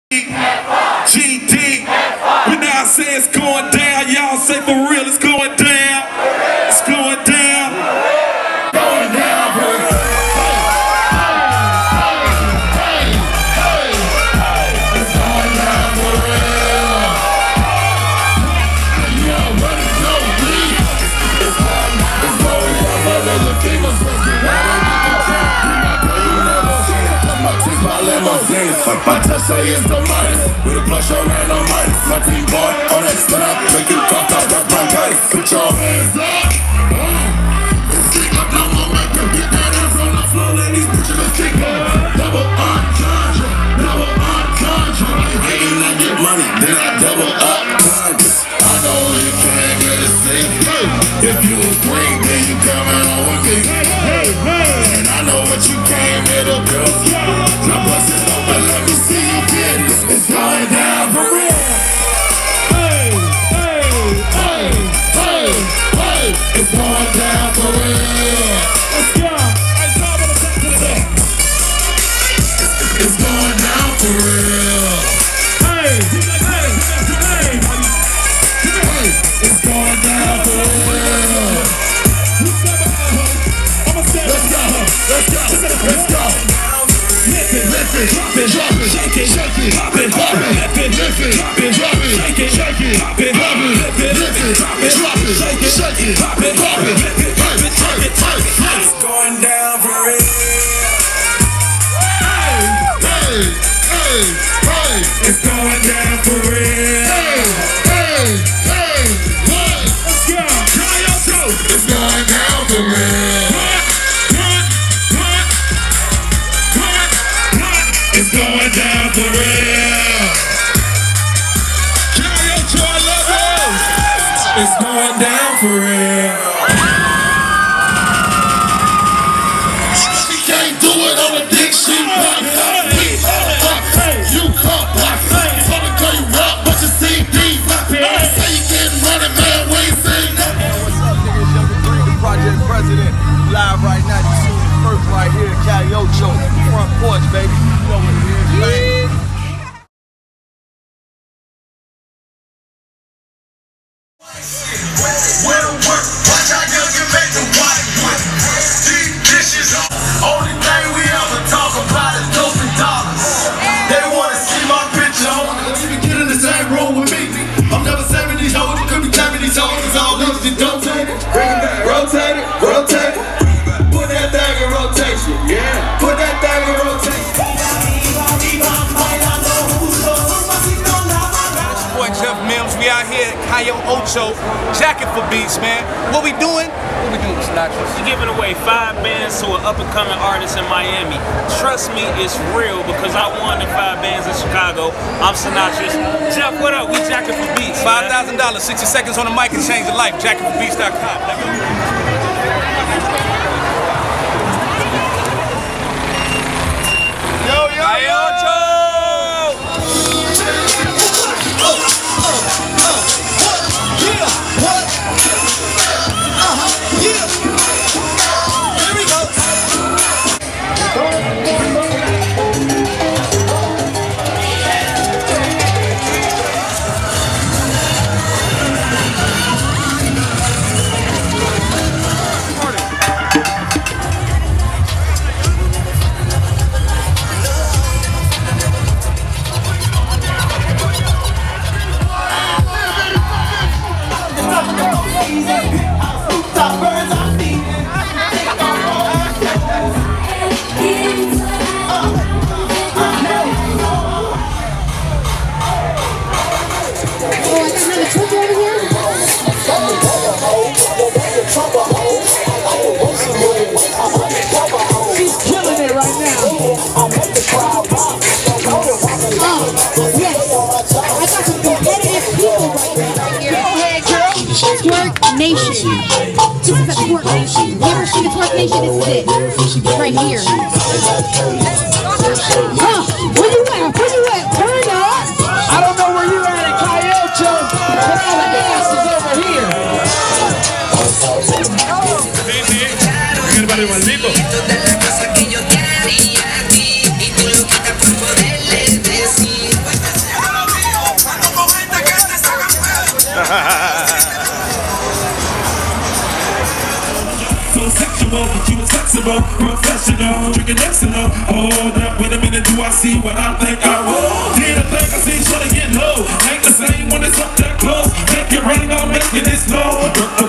GD. We now say it's going down. Y'all say for real, it's going down. It's going down. Going down, bro. It's going down for real. You already know me. It's going down for real. The females working hard. My touch say it's the minus. With a blush on and no minus. My team boy on that step. Make you cough out that bronchitis. Put your hands up. It's kick up no momentum. Get that ass on the floor. Let these bitches just kick up. Double entendre. Double entendre. You hating I get money. Then I double up. I know you can't get a sing. If you was green, then you coming on with me. And I know what you came here to do. Now bust it open, let me see you get it. It's going down for real. Hey, hey, hey, hey, hey. It's going down for real. Let's go. It's going down for real. Hey, hey, hey, hey. It's going down for real. Let's go. Let's go. Listen, drop it, shake it, pop it, lift it, drop it, shake it, pop it, lift it, drop it, shake it, pop it, lift it, drop it. It's going down for real. Hey, hey, hey, it's going down for real. Hey, hey, hey, hey. Let's go. Try your toe. It's going down for real. It's going down for real. Ocho, I love you. It's going down for real. She can't do it on a dick, she pop. You come pop. Probably call you rock, but you see deep. Say you getting running, man, we ain't seen that. What's up, niggas? Young Green, the project president. Live right now. You see me first right here, Calle, Ocho, front porch, baby. You know what it is, man. Will work, watch how young you make the white work. Deep dishes on. Only thing we ever talk about is dope and dollars. They wanna see my picture on. Even get in the same room with me. I'm never saving these hoes. You could be tapping these hoes. It's all good. You don't take it. Bring it back. Rotate it. Rotate it. Put that thing in rotation. Yeah. Put that thing in rotation. We out here at Calle Ocho, Jacket for Beats, man. What we doing? What we doing, Sinatra? We're giving away 5 bands to an up-and-coming artist in Miami. Trust me, it's real because I won the 5 bands in Chicago. I'm Sinatra's. Jeff, what up? We Jacket for Beats. $5,000, 60 seconds on the mic and change your life. JacketForBeats.com. Yo, yo, Calle Ocho! Nation. This is a twerk nation. You ever seen a twerk nation? This is it. Right here. Where you at? Where you at? Turn up. I don't know where you at in Calle Ocho, but all the ass is over here. Anybody want lipo? so sexual, she was flexible, professional, drinking excellent. Hold up, wait a minute, do I see what I think I will? Did I think I see shorty get low? Ain't the same when it's up that close. Make it rain, I'll make it this low.